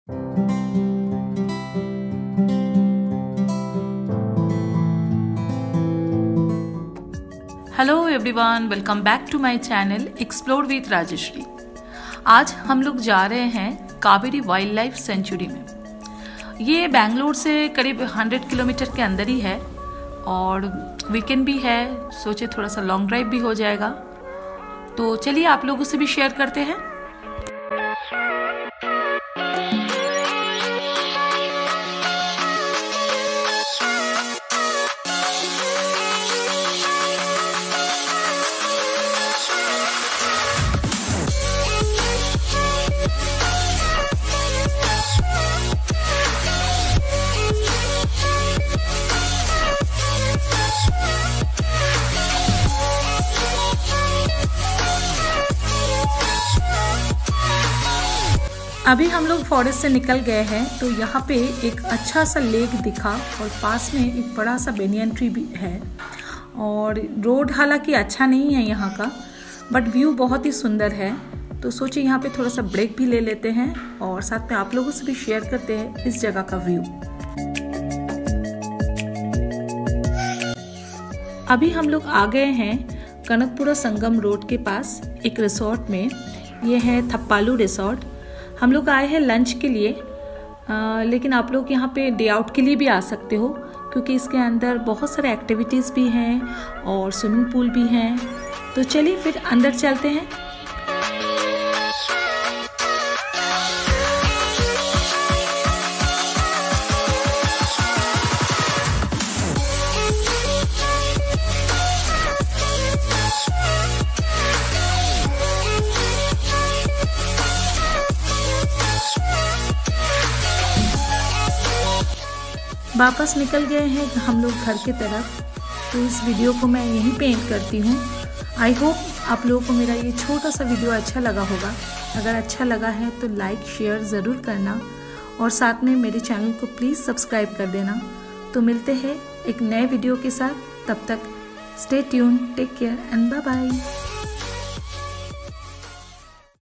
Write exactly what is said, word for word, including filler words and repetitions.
Hello everyone, welcome back to my channel explore with Rajshree. आज हम लोग जा रहे हैं कावेरी वाइल्ड लाइफ सेंचुरी में। ये बेंगलोर से करीब सौ किलोमीटर के अंदर ही है और वीकेंड भी है, सोचे थोड़ा सा लॉन्ग ड्राइव भी हो जाएगा। तो चलिए आप लोगों से भी शेयर करते हैं। अभी हम लोग फॉरेस्ट से निकल गए हैं तो यहाँ पे एक अच्छा सा लेक दिखा और पास में एक बड़ा सा बेनियन ट्री भी है। और रोड हालांकि अच्छा नहीं है यहाँ का, बट व्यू बहुत ही सुंदर है। तो सोचिए यहाँ पे थोड़ा सा ब्रेक भी ले लेते हैं और साथ में आप लोगों से भी शेयर करते हैं इस जगह का व्यू। अभी हम लोग आ गए हैं कनकपुरा संगम रोड के पास एक रिसोर्ट में। ये है थप्पालू रिसोर्ट। हम लोग आए हैं लंच के लिए, आ, लेकिन आप लोग यहाँ पे डे आउट के लिए भी आ सकते हो क्योंकि इसके अंदर बहुत सारे एक्टिविटीज़ भी हैं और स्विमिंग पूल भी हैं। तो चलिए फिर अंदर चलते हैं। वापस निकल गए हैं हम लोग घर की तरफ। तो इस वीडियो को मैं यहीं पे एंड करती हूँ। आई होप आप लोगों को मेरा ये छोटा सा वीडियो अच्छा लगा होगा। अगर अच्छा लगा है तो लाइक शेयर ज़रूर करना और साथ में मेरे चैनल को प्लीज़ सब्सक्राइब कर देना। तो मिलते हैं एक नए वीडियो के साथ, तब तक stay tune, take care and bye bye.